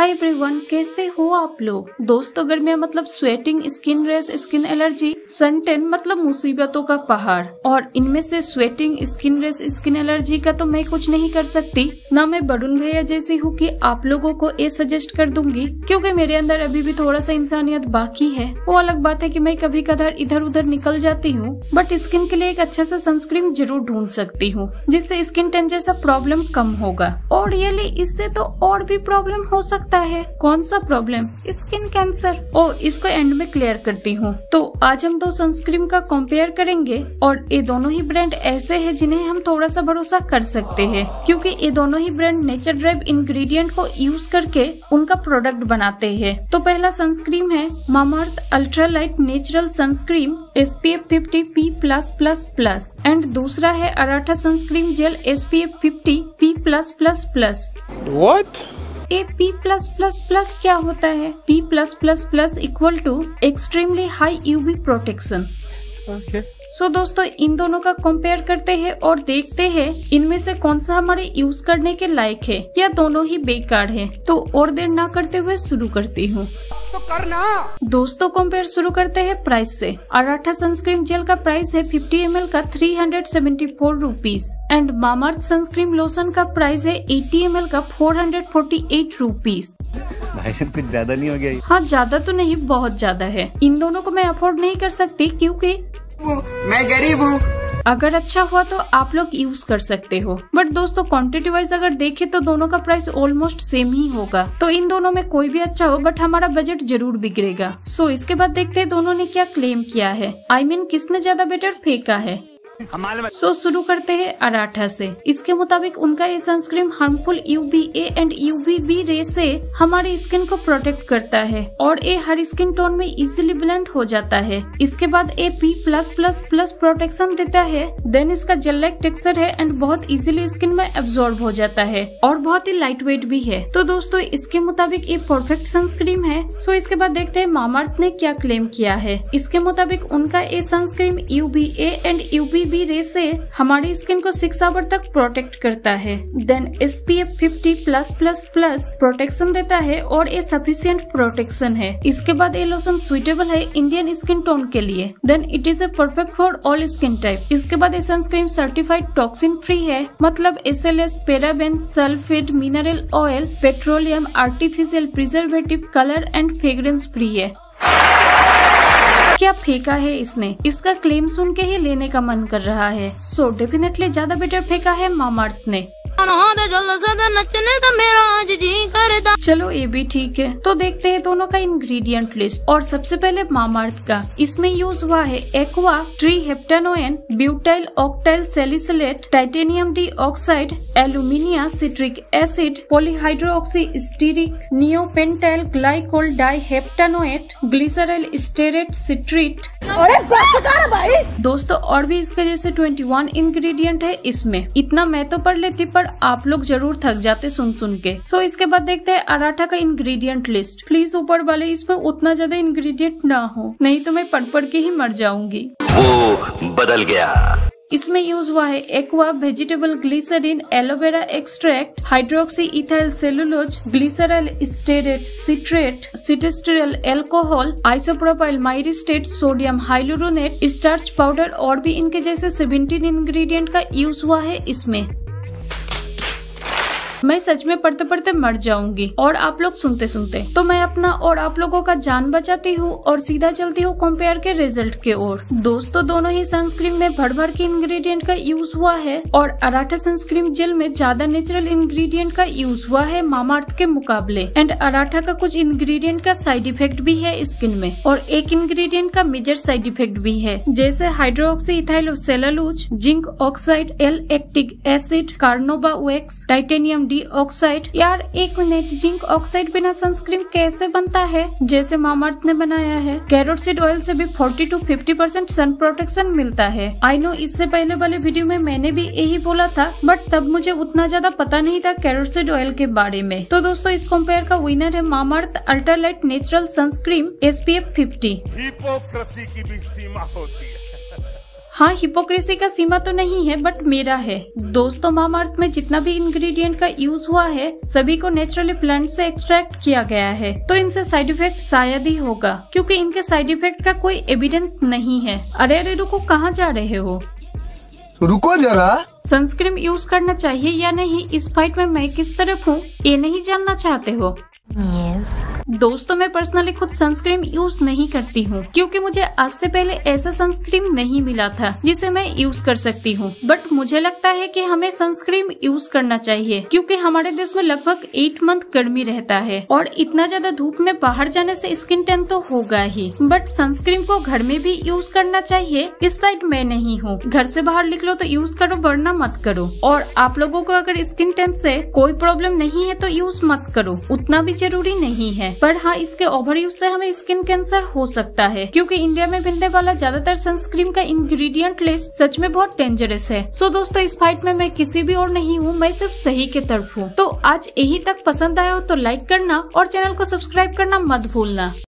Hi everyone, कैसे हो आप लोग। दोस्तों गर्मियाँ मतलब sweating, skin rash, skin allergy, sun tan मतलब मुसीबतों का पहाड़। और इनमें से sweating, skin rash, skin allergy का तो मैं कुछ नहीं कर सकती, ना मैं बरुण भैया जैसी हूँ कि आप लोगों को ये सजेस्ट कर दूंगी, क्योंकि मेरे अंदर अभी भी थोड़ा सा इंसानियत बाकी है। वो अलग बात है कि मैं कभी कभार इधर उधर निकल जाती हूँ, बट स्किन के लिए एक अच्छा सा सनस्क्रीन जरूर ढूंढ सकती हूँ, जिससे स्किन टैन जैसा प्रॉब्लम कम होगा। और रियली इससे तो और भी प्रॉब्लम हो सकता है। कौन सा प्रॉब्लम? Skin cancer. ओ, इसको एंड में क्लियर करती हूँ। तो आज हम दो सनस्क्रीन का कंपेयर करेंगे, और ये दोनों ही ब्रांड ऐसे हैं जिन्हें हम थोड़ा सा भरोसा कर सकते हैं, क्योंकि ये दोनों ही ब्रांड नेचर ड्राइव इंग्रेडिएंट को यूज करके उनका प्रोडक्ट बनाते हैं। तो पहला सनस्क्रीन है Mamaearth ultra light natural sunscreen SPF 50 P+++ and दूसरा है Aratta sunscreen gel SPF 50 P+++। What? ये P+++ क्या होता है? P+++ equal to extremely high UV protection. Okay. So दोस्तों इन दोनों का कंपेयर करते हैं और देखते हैं इनमें से कौन सा हमारे यूज करने के लायक है या दोनों ही बेकार है। तो और देर ना करते हुए शुरू करती हूँ। तो करना। दोस्तों कंपेयर शुरू करते हैं प्राइस से। अराठा सनस्क्रीन जेल का प्राइस है 50 ml का 374 rupees and Mamaearth sunscreen lotion का प्राइस है 80 ml का 448 रुपीज। भाई साहब कुछ ज्यादा नहीं हो गया? हाँ, ज्यादा तो नहीं, बहुत ज्यादा है। इन दोनों को मैं अफोर्ड नहीं कर सकती, क्योंकि मैं गरीब हूँ। अगर अच्छा हुआ तो आप लोग यूज कर सकते हो, बट दोस्तों क्वांटिटी वाइज अगर देखें तो दोनों का प्राइस ऑलमोस्ट सेम ही होगा। तो इन दोनों में कोई भी अच्छा हो, बट हमारा बजट जरूर बिगड़ेगा। सो इसके बाद देखते हैं दोनों ने क्या क्लेम किया है, I mean किसने ज्यादा बेटर फेंका है। सो शुरू करते हैं अराठा से। इसके मुताबिक उनका ये sunscreen harmful UVA and UVB ray से हमारी स्किन को प्रोटेक्ट करता है और ये हर स्किन टोन में इजीली ब्लेंड हो जाता है। इसके बाद ये P+++ प्रोटेक्शन देता है। देन इसका जेल लाइक टेक्सचर है एंड बहुत इजीली स्किन में एब्जॉर्ब हो जाता है और बहुत ही लाइट वेट भी है। तो दोस्तों इसके मुताबिक ये परफेक्ट सनस्क्रीन है। सो इसके बाद देखते हैं मामाअर्थ ने क्या क्लेम किया है। इसके मुताबिक उनका ये sunscreen UVA and UVB ray से हमारी स्किन को 6 आवर तक प्रोटेक्ट करता है। देन SPF 50+++ प्रोटेक्शन देता है और ये सफिशिएंट प्रोटेक्शन है। इसके बाद ये लोशन सुइटेबल है इंडियन स्किन टोन के लिए। Then it is a perfect for all skin type. इसके बाद ये सनस्क्रीन सर्टिफाइड टॉक्सिन फ्री है, मतलब SLS, paraben, sulphate, mineral oil, petroleum, artificial preservative, colour and fragrance free है। क्या फेंका है इसने, इसका क्लेम सुन के ही लेने का मन कर रहा है। सो डेफिनेटली ज्यादा बेटर फेंका है मामाअर्थ ने। चलो ये भी ठीक है। तो देखते हैं दोनों का इंग्रेडिएंट लिस्ट। और सबसे पहले मामाअर्थ का। इसमें यूज हुआ है aqua triheptanoin, butyl octyl salicylate, titanium dioxide, alumina, citric acid, polyhydroxy stearic, neopentyl glycol diheptanoate, glyceryl stearate citrate. भाई दोस्तों और भी इसके जैसे 21 इंग्रेडिएंट है इसमें। इतना मैं तो पढ़ लेती, पर आप लोग जरूर थक जाते सुन के। सो इसके बाद देखते हैं अराठा का इंग्रेडिएंट लिस्ट। प्लीज ऊपर वाले इसमें उतना ज्यादा इंग्रेडिएंट ना हो, नहीं तो मैं पढ़ के ही मर जाऊंगी। वो बदल गया। इसमें यूज हुआ है aqua vegetable glycerin, aloe vera extract, hydroxyethyl cellulose, glyceryl stearate citrate, cetearyl alcohol, isopropyl myristate, sodium hyaluronate, starch powder और भी इनके जैसे 17 इंग्रेडिएंट का यूज हुआ है इसमें। मैं सच में पढ़ते पढ़ते मर जाऊंगी और आप लोग सुनते सुनते। तो मैं अपना और आप लोगों का जान बचाती हूँ और सीधा चलती हूँ कंपेयर के रिजल्ट के ओर। दोस्तों दोनों ही सनस्क्रीन में भर के इंग्रेडिएंट का यूज हुआ है और अराठा सनस्क्रीन जेल में ज्यादा नेचुरल इंग्रेडिएंट का यूज हुआ है मामाअर्थ के मुकाबले। एंड अराठा का कुछ इंग्रेडिएंट का साइड इफेक्ट भी है स्किन में, और एक इंग्रेडिएंट का मेजर साइड इफेक्ट भी है, जैसे हाइड्रोक्सी इथाइलोसेलुलोज, जिंक ऑक्साइड, L-एक्टिक acid, carnauba wax, titanium dioxide. यार एक मिनट, जिंक ऑक्साइड बिना सनस्क्रीन कैसे बनता है जैसे मामाअर्थ ने बनाया है? कैरोट सीड ऑयल से भी 40 to 50% सन प्रोटेक्शन मिलता है। आई नो इससे पहले वाले वीडियो में मैंने भी यही बोला था, बट तब मुझे उतना ज्यादा पता नहीं था कैरोट सीड ऑयल के बारे में। तो दोस्तों इस कंपेयर का विनर है Mamaearth ultra light natural sunscreen SPF 50। Hypocrisy की भी सीमा होती है। हाँ, हिपोक्रेसी का सीमा तो नहीं है बट मेरा है। दोस्तों, मामाअर्थ में जितना भी इंग्रेडिएंट का यूज हुआ है सभी को नेचुरली प्लांट से एक्सट्रैक्ट किया गया है, तो इनसे साइड इफेक्ट शायद ही होगा क्योंकि इनके साइड इफेक्ट का कोई एविडेंस नहीं है। अरे अरे रुको, कहाँ जा रहे हो? रुको जरा। सनस्क्रीन यूज करना चाहिए या नहीं, इस फाइट में मैं किस तरफ हूँ ये नहीं जानना चाहते हो? दोस्तों, मैं पर्सनली खुद सनस्क्रीन यूज नहीं करती हूँ क्योंकि मुझे आज से पहले ऐसा सनस्क्रीन नहीं मिला था जिसे मैं यूज कर सकती हूँ। बट मुझे लगता है कि हमें सनस्क्रीन यूज करना चाहिए क्योंकि हमारे देश में लगभग 8 मंथ गर्मी रहता है और इतना ज्यादा धूप में बाहर जाने से स्किन टैन तो होगा ही, बट सनस्क्रीन को घर में भी यूज करना चाहिए। इस साइड मैं नहीं हूँ, घर से बाहर निकलो तो यूज करो वरना मत करो। और आप लोगों को अगर स्किन टैन से कोई प्रॉब्लम नहीं है तो यूज मत करो, उतना भी जरूरी नहीं है। पर हाँ, इसके ओवर यूज से हमें स्किन कैंसर हो सकता है क्योंकि इंडिया में मिलने वाला ज्यादातर सनस्क्रीन का इंग्रेडिएंट लिस्ट सच में बहुत डेंजरस है। सो दोस्तों, इस फाइट में मैं किसी भी और नहीं हूँ, मैं सिर्फ सही के तरफ हूँ। तो आज यही तक पसंद आया हो तो लाइक करना और चैनल को सब्सक्राइब करना मत भूलना।